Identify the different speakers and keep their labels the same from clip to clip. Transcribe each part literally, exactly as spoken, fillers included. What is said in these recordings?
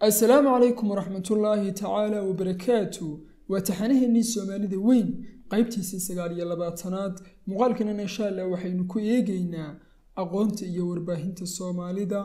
Speaker 1: السلام عليكم ورحمة الله تعالى وبركاته وتحنيه الناس سوماليدا وين qaybtiisii sagaal iyo labaatanaad muuqaalkana insha Allah waxaynu ku eegaynaa aqoonta iyo warbaahinta Soomaalida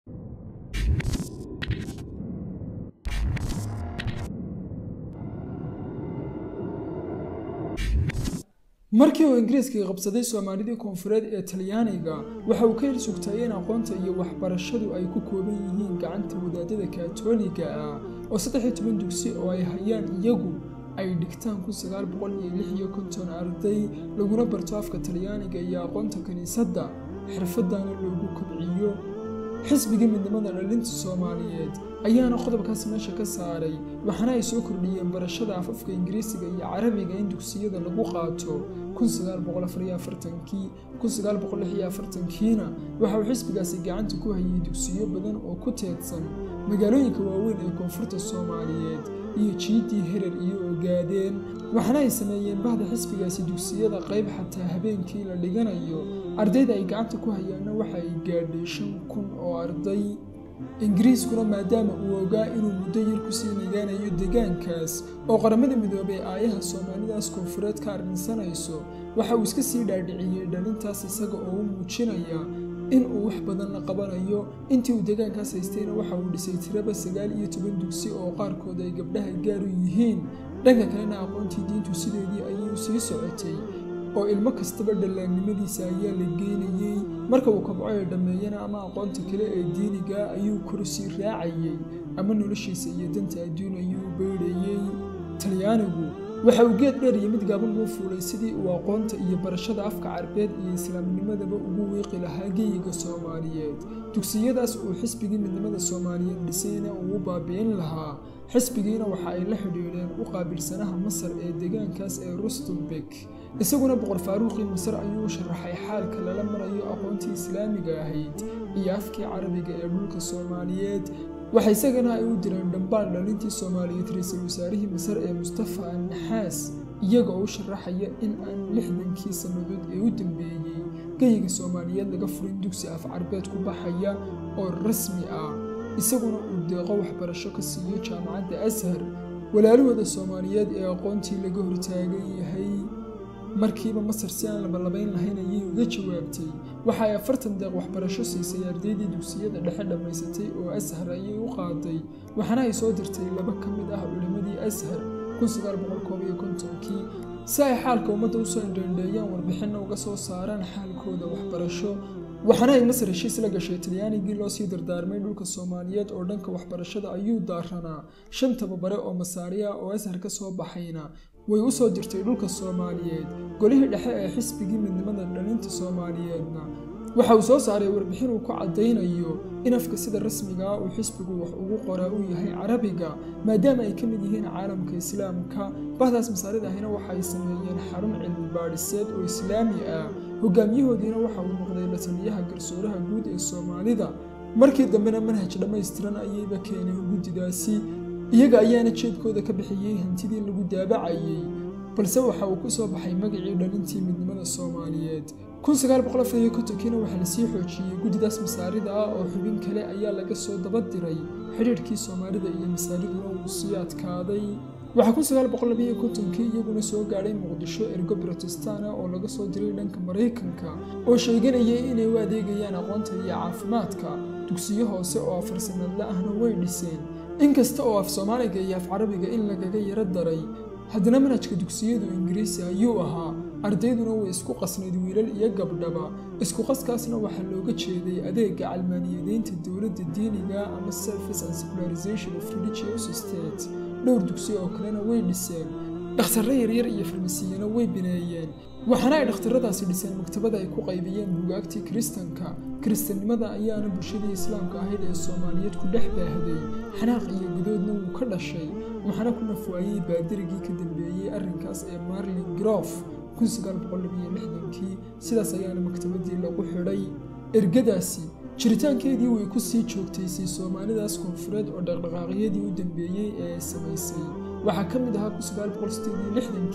Speaker 1: markii uu Ingiriiska qabsaday Soomaalida koonfureed ee Talyaaniga waxa uu ka hel sugtay in aqoonta iyo waxbarashadu ay ku kooban yihiin gacanta wadaadada Kaatooliga ah oo saddex iyo toban dugsi oo ay hayaan iyagu ay dhigtaan kun sagaal boqol iyo lix iyo konton arday laguna barto afka Talyaaniga iyo aqoonta kaniisadda xirfadana loogu kobciyo xisbiga midnimada dhalinta Soomaaliyeed ayaana qodobkaas meesha ka saaray waxaana ay soo kordhiyeen barashada afafka Ingiriisiga iyo Carabiga in dugsiyada lagu qaato kun sagaal boqol afar iyo afartan-kii kun sagaal boqol lix iyo afartan-kiina waxa uu xisbigaasi gacanta ku hayay dugsiyo badan oo ku teedsan magaalooyinka waaweyn ee koonfurta Soomaaliyeed iyo jiidii herer iyo ogaadeen waxaana ay sameeyeen bahda xisbigaasi dugsiyada qayb xataa habeenkii la dhiganayo ardayda ay gacanta ku hayaana waxa ay gaadhay shan kun oo arday Ingiriiskuna maadaama uu ogaa inuu muddo yar ku sii nigaanayo deegaankaas oo qaramada midoobay aayaha Soomaalidaas koonfureed ka arrinsanayso waxa uu iska sii dhaadhiciyay dhalintaas isaga oo u muujinaya in uu wax badan la qabanayo intii uu deegaankaas haystayna waxa uu dhisay tiraba sagaal iyo toban dugsi oo qaarkood ay gabdhaha gaar u yihiin dhanka kalena aqoontii diintu sideedii ayay u sii socotay oo ilmo kastaba dhallaannimadiisa ayaa la geynayay marka uu kabco ee dhameeyana ama aqoonta kale ee diiniga ayuu kursi raacayay ama noloshiisa iyo danta adduun ayuu beerayay Talyaanigu waxa uu geed dheer iyo mid gaaban u fuulay sidii uu aqoonta iyo barashada afka Carabeed iyo Islaamnimadaba ugu wiiqi lahaa geeyiga Soomaaliyeed dugsiyadaas uu xisbiga midnimada Soomaaliyeed dhisayna uu baabi'in lahaa xisbigiina waxa ay la xidhiidheen u qaabilsanaha Masar ee deegaankaas ee Rustenburg isaguna boqor Faaruqi Masar ayuu sharaxay xaalka lala marayo aqoontii Islaamiga ahayd iyo afkii Carabiga ee dhulka Soomaaliyeed waxa isagana ay u direen dhammaan dhalintii Soomaaliyeed ra'iisul wasaarihii Masar ee Mustafa an-Naxaas iyaga oo sharaxaya in aan lixdankii sanadood ee u dambeeyay geeyiga Soomaaliyeed laga furin dugsi af Carabeed ku baxaya oo rasmi ah isaguna uu deeqo waxbarasho ka siiyo jaamacadda Azhar walaalahooda Soomaaliyeed ee aqoontii laga hortaagan yahay markiiba Masar si aan laba labayn lahayn ayay uga jawaabtay waxa ay afartan deeq waxbarasho siisay ardaydii dugsiyada dhexe dhamaysatay oo Azhar ayay u qaaday waxaana ay soo dirtay laba ka mid ah culimadii Azhar kun sagaal boqol iyo konton-kii si ay xaalka ummadda u soo indheeyaan warbixin uga soo saaraan xaalkooda waxbarasho waxaana ay Masar heshiis la gashay Talyaanigii loo sii dardaarmay dhulka Soomaaliyeed oo dhanka waxbarashada ayuu daaranaa shan tababare oo Masaariya oo Azhar ka soo baxayna way u soo dirtay dhulka Soomaaliyeed golihii dhexe ee xisbigii midnimada dhalinta Soomaaliyeedna waxa uu soo saaray warbixin uu ku cadeynayo in afka sida rasmiga ah uu xisbigu wax ugu qoraa uu yahay Carabiga maadaama ay ka mid yihiin caalamka Islaamka bahdaas Masaarida ahina waxa ay sameeyeen xarun cilmi baadhiseed oo Islaami ah hogaamiyahoodiina waxa uu noqday la taliyaha garsooraha guud ee Soomaalida markii dambena manhaj dhameystiran ayayba keeneen guddidaasi iyaga ayaana jeedkooda ka bixiyay hantidii lagu daabacayay balse waxa uu ku soo baxay magacii dhalintii midnimada Soomaaliyeed kun sagaal boqol afar iyo konton-kiina waxa la sii xoojiyay guddidaas Masaarida ah oo xubin kale ayaa laga soo daba diray xiriirkii Soomaalida iyo Masaariduna uu sii adkaaday waxa kun sagaal boqol laba iyo konton-kii iyaguna soo gaadhay Muqdisho ergo Protestant ah oo laga soo diray dhanka Mareykanka oo sheeganayay inay u adeegayaan aqoonta iyo caafimaadka dugsiyo hoose oo afar sanadle ahna way dhiseen inkasta oo af Soomaaliga iyo af Carabiga in lagaga yara daray haddana manhajka dugsiyadu Ingiriisi ayuu ahaa ardayduna way isku qasnayd wiilal iyo gabdhaba isku qaskaasna waxa looga jeeday adeega calmaaniyadeynta dawladda diiniga ama service and secularization of religious state dhowr dugsi oo kalena way dhiseen dhakhtarro yaryar iyo farmasiyana way bineeyeen waxaana ay dhakhtarradaasi dhiseen maktabada ay ku qaybiyeen buugaagtii Kiristanka Kiristanimada ayaana bulshadii Islaamka ahayd ee Soomaaliyeed ku dhex baahday xanaaq iyo gudoodna wuu ka dhashay waxaana ku nafwaayay baadirigii ka dambeeyay arrinkaas ee Marlin Grove kun sagaal boqol iyo lixdan-kii sidaas ayaana maktabadii lagu xidhay ergadaasi jiritaankeedii way ku sii joogtaysay Soomaalidaas koonfureed oo dhaqdhaqaaqyadii u dambeeyay ee samaysay waxa ka mid ahaa kun sagaal boqol iyo lixdan-kii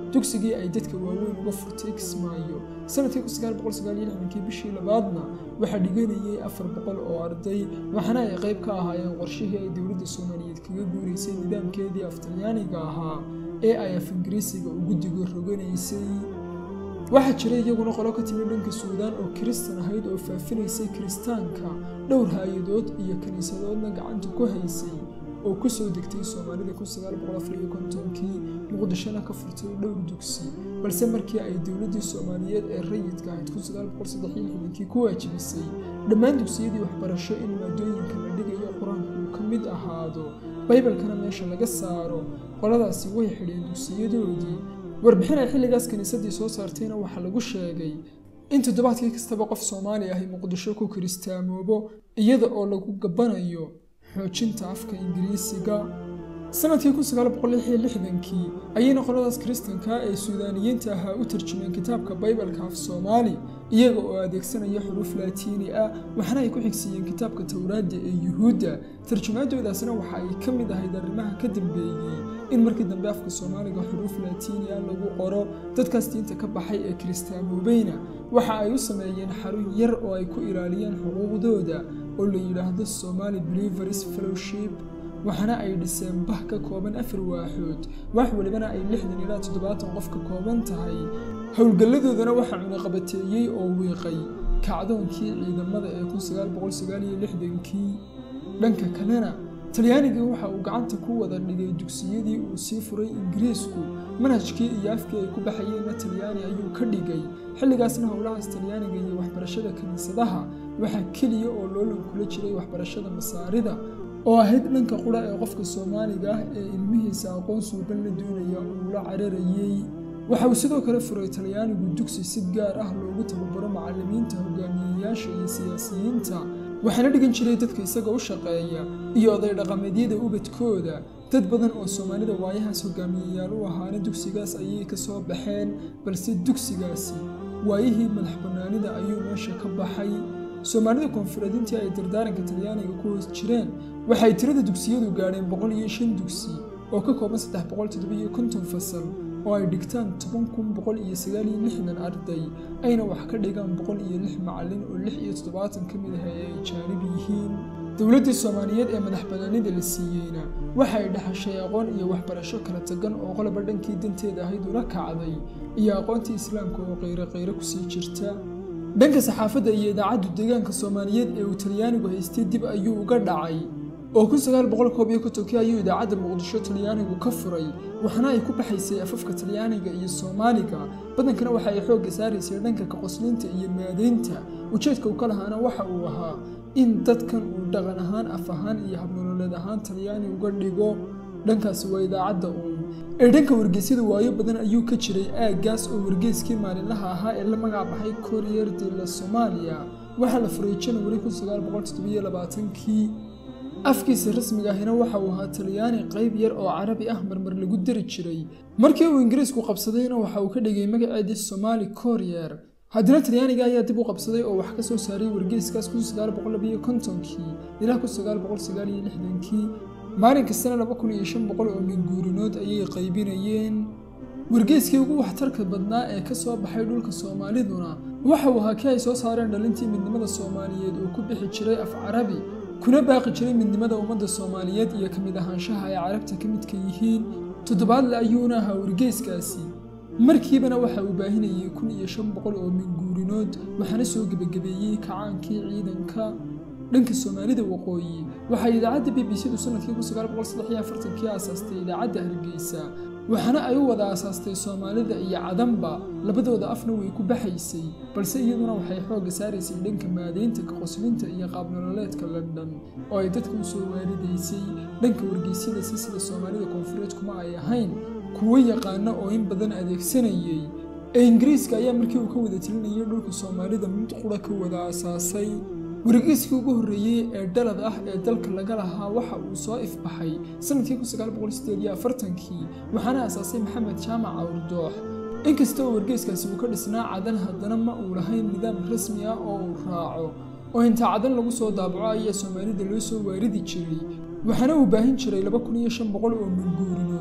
Speaker 1: dugsigii ay dadka waaweyn uga furtay Kismaayo. sanadkii kun sagaal boqol sagaal iyo lixdan bishii labaadna waxaa dhiganayay afar boqol oo arday, waxaana ay qayb ka ahaayeen qorshihii ay dowladda Soomaaliyeed kaga guureysay nidaamkeedii af-Talyaaniga ahaa ee ay af-Ingiriisiga ugu digo roganaysay. waxaa jiray iyaguna qolo ka timid dhanka Suudaan oo Kiristaan ahayd oo faafinaysay Kiristaanka, dhowr hay-adood iyo kaniisadoodna gacanta ku haysay oo ku soo degtay Soomaalida kun sagaal boqol afar iyo konton-kii, Muqdishona ka furtay dhowr dugsi, balse markii ay dowladdii Soomaaliyeed ee rayidka ahayd kun sagaal boqol saddex iyo lixdan-kii ku waajibisay dhammaan dugsiyadii waxbarasho in maadooyinka la dhigayo qur-aanku uu ka mid ahaado, Baybalkana meesha laga saaro, qoladaasi way xidheen dugsiyadoodii. warbixin ay xilligaas kaniisadii soo saartayna waxaa lagu sheegay in toddobaadkii kastaba qof Soomaali ah Muqdisho ku kiristaamoobo iyada oo lagu gabanayo xoojinta afka Ingiriisiga. sanadkii kun sagaal boqol lix iyo lixdan-kii ayayna qoladaas Kiristaanka ee Suudaaniyiinta ahaa u tarjumeen kitaabka Baybalka af Soomaali iyaga oo adeegsanaya xuruuf Laatiini ah, waxaana ay ku xigsiiyeen kitaabka Tawraadda ee Yuhuudda. tarjumaadoodasna waxa ay ka mid ahayd arrimaha ka dambeeyay in markii dambe afka Soomaaliga xuruuf Laatiini ah lagu qoro. dadkaas diinta ka baxay ee kiristaamoobeyna waxa ay u sameeyeen xarun yar oo ay ku ilaaliyeen xuquuqdooda oo la yiraahdo Somali Believers Fellowship, waxaana ay dhiseen bah ka kooban afar waaxood, wax walibana ay lixdan ilaa toddobaatan qof ka kooban tahay. howlgalladoodana waxaa cunaqabateeyey oo wiiqay kacdoonkii ciidamada ee kun sagaal boqol sagaal iyo lixdan-kii. dhanka kalena Talyaaniga waxa uu gacanta ku wada dhigay dugsiyadii uu sii furay Ingiriisku, manhajkii iyo afkii ay ku baxayeenna Talyaani ayuu ka dhigay. xilligaasna howlahaas Talyaaniga iyo waxbarashada kaniisadaha waxaa keliya oo loolan kula jiray waxbarashada Masaarida oo ahayd dhanka qura ee qofka Soomaaliga ah ee ilmihiisa aqoon suuban la doonaya uu la cararayay. waxa uu sidoo kale furay Talyaanigu dugsi si gaar ah loogu tababaro macallimiinta, hogaamiyeyaasha iyo siyaasiyiinta, waxaana dhigan jiray dadka isaga u shaqeeya iyo oday dhaqameedyada ubadkooda. dad badan oo Soomaalida waayahaas hogaamiyeyaal u ahaana dugsigaas ayay ka soo baxeen, balse dugsigaasi waayihii madax bannaanida ayuu meesha ka baxay. Soomaalida koonfureed intii ay dardaaranka Talyaaniga ku hoos jireen waxay tirada dugsiyadu gaadheen boqol iyo shan dugsi oo ka kooban saddex boqol toddoba iyo konton fasal oo ay dhigtaan toban kun boqol iyo sagaal iyo lixdan arday, ayna wax ka dhigaan boqol iyo lix macallin oo lix iyo toddobaatan ka mid ah ay ajaanib yihiin. dowladdii Soomaaliyeed ee madax bannaanida la siiyeyna waxa ay dhaxashay aqoon iyo waxbarasho kala tagan oo qoloba dhankii danteeda ahayd ula kacday, iyo aqoontii Islaamka oo qayro qayro ku sii jirta. dhanka saxaafadda iyo idaacadda deegaanka Soomaaliyeed ee uu Talyaanigu haystay dib ayuu uga dhacay oo kun sagaal boqol koob iyo konton-kii ayuu idaacadda Muqdisho Talyaanigu ka furay, waxaana ay ku baxaysay afafka Talyaaniga iyo Soomaaliga. badankana waxa ay xoogga saaraysay dhanka ka qoslinta iyo maadeynta. ujeedka uu ka lahaana waxa uu ahaa in dadkan uu dhaqan ahaan, af ahaan iyo habnololeed ahaan Talyaani uga dhigo. dhankaasi waa idaacadda uun ee dhanka wargeysyada waayo badan ayuu ka jiray aaggaas oo wargeyskii maalinlaha ahaa ee la magac baxay Corriere della Somalia waxaa la furay January kun sagaal boqol toddoba iyo labaatan-kii. afkiisa rasmiga ahina waxa uu ahaa Talyaani qayb yar oo Carabi ah marmar lagu dari jiray. markii uu Ingiriisku qabsadayna waxa uu ka dhigay magaceedii Somali Courier. haddana Talyaaniga ayaa dib u qabsaday oo wax ka soo saaray wargeyskaas kun sagaal boqol laba iyo konton-kii ilaa kun sagaal boqol sagaal iyo lixdan-kii. maalin kastana laba kun iyo shan boqol oo minguurinood ayay qaybinayeen. wargeyskii ugu waxtarka badnaa ee ka soo baxay dhulka Soomaaliduna waxa uu ahaa kii ay soo saareen dhalintii midnimada Soomaaliyeed oo ku bixi jiray af Carabi, kuna baaqi jiray midnimada ummadda Soomaaliyeed iyo ka mid ahaanshaha ay Carabta ka midka yihiin. toddobaadle ayuuna ahaa wargeyskaasi, markiibana waxa uu baahinayay kun iyo shan boqol oo minguurinood, waxaana soo gebagabeeyey kacaankii ciidanka. dhanka Soomaalida waqooyi waxay idaacadda B B C du sanadkii kun sagaal boqol saddex iyo afartan-kii aasaastay idaacadda Hargeysa, waxaana ay u wada aasaastay Soomaalida iyo Cadanba, labadooda afna way ku baxaysay, balse iyaduna waxay xoogga saaraysay dhanka maadeynta, ka qoslinta iyo qaab nololeedka London oo ay dadka u soo waaridaysay. dhanka wargeysyada sida Soomaalida koonfureed kuma ay ahayn kuwo yaqaana oo in badan adeegsanayay. ee Ingiriiska ayaa markii uu ka wada tilinayay dhulka Soomaalida mid qura ka wada aasaasay. wargeyskii ugu horreeyay ee dhalad ah ee dalka laga lahaa waxa uu soo ifbaxay sanadkii kun sagaal boqol siddeed iyo afartan-kii, waxaana aasaasay Maxamed Jaamac Awrdoox. inkasta oo wargeyskaasi uu ka dhisnaa Cadan, haddana ma uu lahayn nidaam rasmi ah oo uu raaco, oo inta Cadan lagu soo daabaco ayaa Soomaalida loo soo waaridi jiray, waxaana uu baahin jiray laba kun iyo shan boqol oo minguurinood.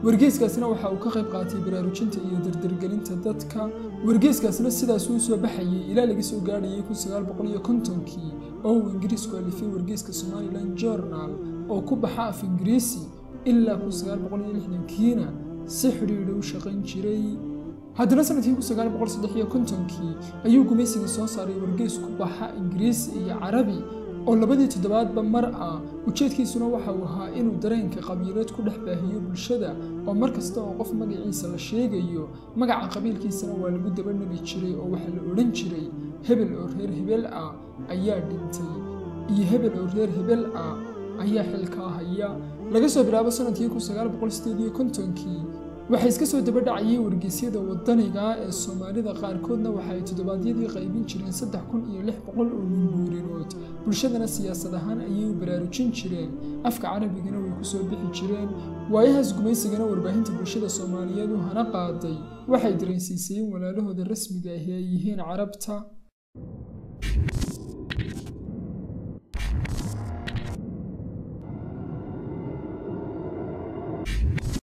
Speaker 1: wargeyskaasna waxa uu ka qayb qaatay baraarujinta iyo dardargelinta dadka. wargeyskaasna sidaas uu soo baxayay ilaa laga soo gaadhayay kun sagaal boqol iyo kontonkii oo uu ingiriisku alifay wargeyska Somaliland Journal oo ku baxa af Ingiriisi ilaa kun sagaal boqol iyo lixdankiina si xiriir u shaqayn jiray. haddana sanadkii kun sagaal boqol saddex iyo kontonkii ayuu gumaysigii soo saaray wargeys ku baxa Ingiriisi iyo Carabi oo labadii toddobaadba mar ah. ujeedkiisuna waxa uu ahaa inuu dareenka qabiilad ku dhex baahiyo bulshada oo mar kasta oo qof magaciisa la sheegayo magaca qabiilkiisana waa lagu dabanabi jiray oo waxa la odhan jiray hebel oo reer hebel ah ayaa dhintay iyo hebel oo reer hebel ah ayaa xilka haya. laga soo bilaabo sanadkii kun sagaal boqol siddeed iyo kontonkii waxay iska soo daba dhacayay wargeysyada wadaniga ee Soomaalida qaarkoodna waxay toddobaadyadii qaybin jireen saddex kun iyo lix boqol oo minguurirood. bulshadana siyaasad ahaan ayay u baraarujin jireen, afka Carabigana way ku soo bixi jireen. waayahaas gumaysigana warbaahinta bulshada Soomaaliyeed hana qaaday waxay dareensiisay walaalahooda rasmiga ah ee yihiin Carabta.